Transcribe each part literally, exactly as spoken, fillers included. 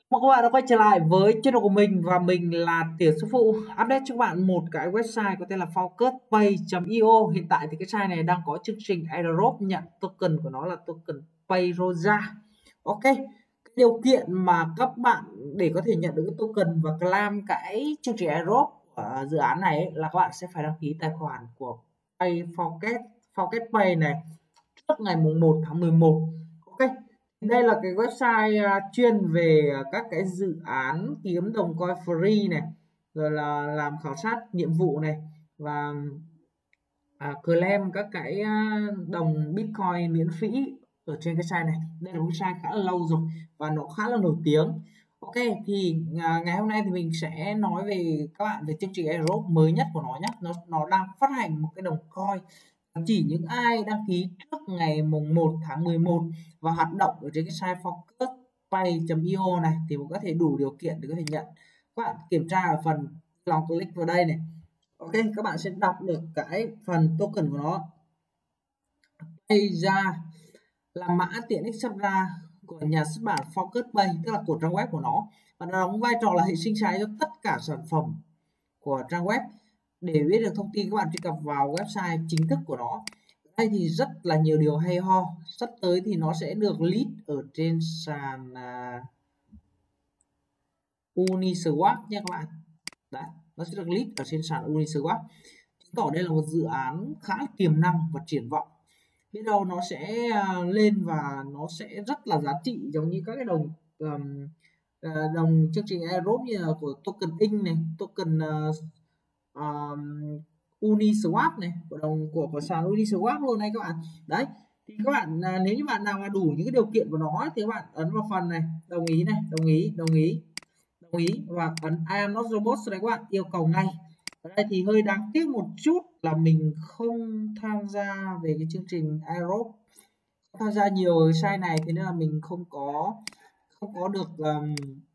Chào các bạn đã quay trở lại với channel của mình và mình là Tiểu Sư Phụ. Update cho các bạn một cái website có tên là focusPay chấm i o. Hiện tại thì cái site này đang có chương trình airdrop, nhận token của nó là token Payrosa. Ok, cái điều kiện mà các bạn để có thể nhận được cái token và claim cái chương trình airdrop của dự án này ấy, là các bạn sẽ phải đăng ký tài khoản của Pay Focus focusPay này trước ngày mùng một tháng mười một. Ok, đây là cái website uh, chuyên về uh, các cái dự án kiếm đồng coin free này, rồi là làm khảo sát nhiệm vụ này, và uh, claim các cái uh, đồng bitcoin miễn phí ở trên cái site này. Đây là một cái site khá là lâu rồi và nó khá là nổi tiếng. Ok, thì uh, ngày hôm nay thì mình sẽ nói về các bạn về chương trình airdrop mới nhất của nó nhé. Nó nó đang phát hành một cái đồng coin, chỉ những ai đăng ký trước ngày mùng một tháng mười một và hoạt động ở trên cái site focusPay chấm i o này thì mới có thể đủ điều kiện để có thể nhận. Các bạn kiểm tra ở phần lòng click vào đây này. Ok, các bạn sẽ đọc được cái phần token của nó. Pay ra là mã tiện ích xuất ra của nhà xuất bản focusPay, tức là của trang web của nó, và nó đóng vai trò là hệ sinh thái cho tất cả sản phẩm của trang web. Để biết được thông tin, các bạn truy cập vào website chính thức của nó. Đây thì rất là nhiều điều hay ho. Sắp tới thì nó sẽ được list ở trên sàn uh, Uniswap nha các bạn. Đấy, nó sẽ được list ở trên sàn Uniswap. Chứng tỏ đây là một dự án khá tiềm năng và triển vọng. Biết đâu nó sẽ uh, lên và nó sẽ rất là giá trị, giống như các cái đồng um, uh, đồng chương trình airdrop như là của token ink này, token uh, um, Uniswap này, của đồng của của sàn Uniswap luôn này các bạn. Đấy, thì các bạn à, nếu như bạn nào mà đủ những cái điều kiện của nó thì các bạn ấn vào phần này, đồng ý này, đồng ý, đồng ý, đồng ý và ấn I am not robot đấy các bạn, yêu cầu ngay. Ở đây thì hơi đáng tiếc một chút là mình không tham gia về cái chương trình airdrop, tham gia nhiều site này, thế nên là mình không có không có được um,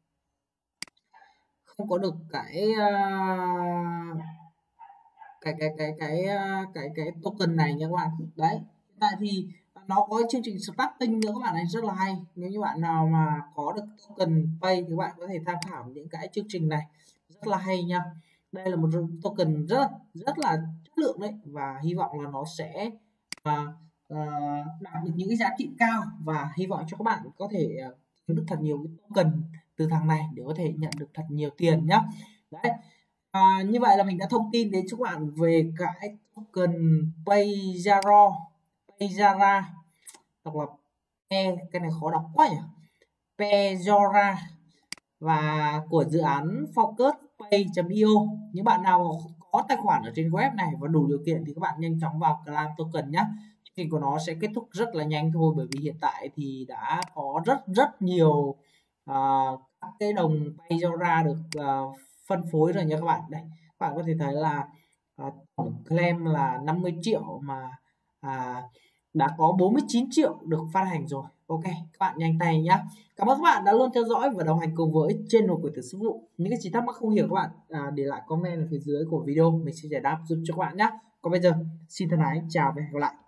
không có được cái uh, cái cái cái cái cái cái token này nha các bạn. Đấy, hiện tại thì nó có chương trình starting nữa các bạn này, rất là hay. Nếu như bạn nào mà có được token pay thì các bạn có thể tham khảo những cái chương trình này, rất là hay nha. Đây là một token rất rất là chất lượng đấy, và hy vọng là nó sẽ uh, uh, đạt được những cái giá trị cao, và hy vọng cho các bạn có thể uh, kiếm được thật nhiều cái token từ thằng này để có thể nhận được thật nhiều tiền nhá. Đấy, À, như vậy là mình đã thông tin đến cho các bạn về cái token Payzaro, Payzara, đọc là e cái này khó đọc quá nhỉ, Payzora, và của dự án focusPay chấm i o. Những bạn nào có tài khoản ở trên web này và đủ điều kiện thì các bạn nhanh chóng vào claim token nhé. Chương trình của nó sẽ kết thúc rất là nhanh thôi, bởi vì hiện tại thì đã có rất rất nhiều uh, các cái đồng Payzora được uh, phân phối rồi nha các bạn. Đây, các bạn có thể thấy là uh, tổng claim là năm mươi triệu mà uh, đã có bốn mươi chín triệu được phát hành rồi. Ok, các bạn nhanh tay nhá. Cảm ơn các bạn đã luôn theo dõi và đồng hành cùng với channel của Tiểu Sư Phụ. Những cái gì thắc mắc không hiểu các bạn à, để lại comment ở phía dưới của video, mình sẽ giải đáp giúp cho các bạn nhé. Còn bây giờ xin thân ái chào và hẹn gặp lại.